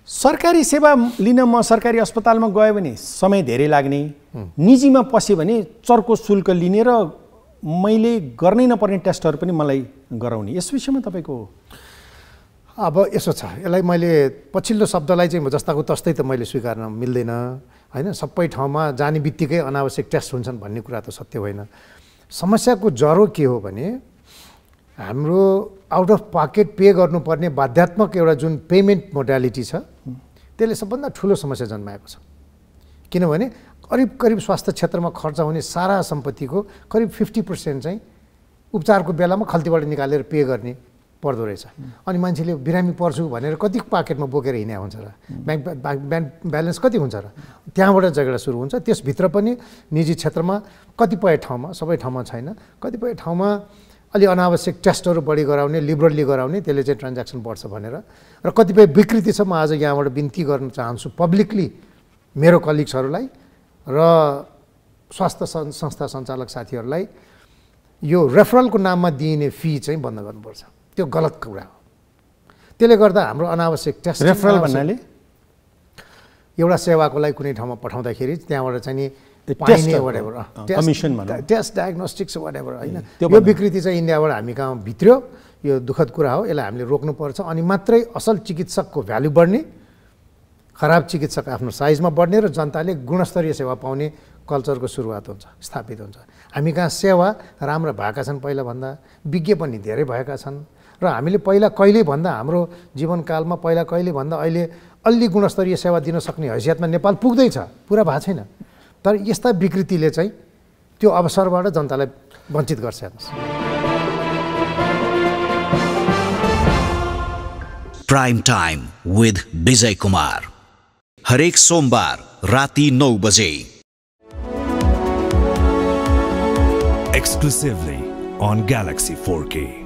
सरकारी सेवा लिन म सरकारी अस्पतालमा गयो भने समय धेरै लाग्ने, निजीमा पस्यो भने चर्को शुल्क लिने र मैले गर्नै नपर्ने टेस्टहरू पनि मलाई गराउने। यस विषयमा तपाईको अब यसो छ, यसलाई मैले पछिल्लो शब्दलाई चाहिँ जस्ताको तस्तै त मैले स्वीकार्न मिल्दैन हैन। सबै ठाउँमा जाने बित्तिकै अनावश्यक टेस्ट हुन्छन् भन्ने कुरा त सत्य होइन। समस्याको जरो के हो भने हाम्रो आउट अफ पकेट पे गर्नुपर्ने बाध्यात्मक एउटा जुन पेमेन्ट मोडालिटी छ त्यसले सबभन्दा ठुलो समस्या जन्माएको छ। किनभने करिब स्वास्थ्य क्षेत्रमा खर्च हुने सारा सम्पत्तिको करिब 50% चाहिँ उपचारको बेलामा खल्तीबाट निकालेर पे गर्ने पर्दो रहेछ। अनि मान्छेले बिरामी पर्छु भनेर कति पाकेटमा बोकेर हिँड्या हुन्छ र, ब्याङ्क ब्यालेन्स कति हुन्छ र, त्यहाँबाट झगडा सुरु हुन्छ। त्यसभित्र पनि निजी क्षेत्रमा कतिपय ठाउँमा, सबै ठाउँमा छैन, कतिपय ठाउँमा अलि अनावश्यक टेस्टहरू बढी गराउने, लिबरली गराउने, त्यसले चाहिँ ट्रान्ज्याक्सन बढ्छ भनेर र कतिपय विकृति छ। म आज यहाँबाट बिन्ती गर्न चाहन्छु पब्लिकली मेरो कलिग्सहरूलाई र स्वास्थ्य संस्था सञ्चालक साथीहरूलाई, यो रेफरलको नाममा दिइने फी चाहिँ बन्द गर्नुपर्छ। त्यो गलत कुरा हो। त्यसले गर्दा हाम्रो अनावश्यक टेस्ट, रेफरल भन्नाले एउटा सेवाको लागि कुनै ठाउँमा पठाउँदाखेरि त्यहाँबाट चाहिँ नि पाइने whatever टेस्ट डायग्नोस्टिक्स whatever हैन, यो विकृति चाहिँ इन्डियाबाट हामी कहाँ भित्र्यो। यो दुःखद कुरा हो, यसलाई हामीले रोक्नुपर्छ। अनि मात्रै असल चिकित्सकको भ्यालु बढ्ने, खराब चिकित्सक आफ्नो साइजमा बढ्ने र जनताले गुणस्तरीय सेवा पाउने कल्चरको सुरुवात हुन्छ, स्थापित हुन्छ। हामी कहाँ सेवा राम्रा भएका छन् पहिलाभन्दा, विज्ञ पनि धेरै भएका छन् र हामीले पहिला कहिले भन्दा हाम्रो जीवनकालमा पहिला कहिले भन्दा अहिले अलि गुणस्तरीय सेवा दिन सक्ने हैसियतमा नेपाल पुग्दैछ, पुरा भएको छैन। तर यस्ता विकृतिले चाहिँ त्यो अवसरबाट जनतालाई वञ्चित गर्छ। Prime time with Vijay Kumar, हरेक सोमबार राति 9 बजे, exclusively on Galaxy 4K.